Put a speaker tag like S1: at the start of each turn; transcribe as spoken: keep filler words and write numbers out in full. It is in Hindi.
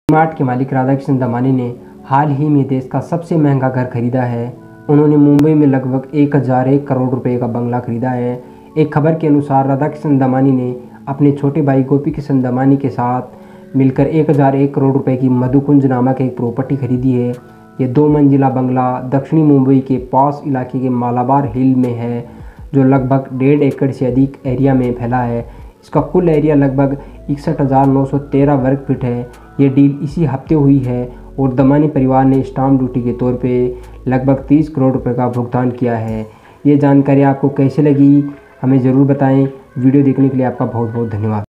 S1: मार्ट के मालिक राधाकिशन दमानी ने हाल ही में देश का सबसे महंगा घर खरीदा है। उन्होंने मुंबई में लगभग एक हज़ार एक करोड़ रुपए का बंगला खरीदा है। एक खबर के अनुसार राधाकिशन दमानी ने अपने छोटे भाई गोपी किशन दमानी के साथ मिलकर एक हज़ार एक करोड़ रुपए की मधुकुंज नामक एक प्रॉपर्टी खरीदी है। ये दो मंजिला बंगला दक्षिणी मुंबई के पॉश इलाके के मालाबार हिल में है, जो लगभग डेढ़ एकड़ से अधिक एरिया में फैला है। इसका कुल एरिया लगभग इकसठ हज़ार नौ सौ तेरह वर्ग फीट है। ये डील इसी हफ्ते हुई है और दमानी परिवार ने स्टाम्प ड्यूटी के तौर पे लगभग तीस करोड़ रुपए का भुगतान किया है। ये जानकारी आपको कैसे लगी हमें ज़रूर बताएं। वीडियो देखने के लिए आपका बहुत बहुत धन्यवाद।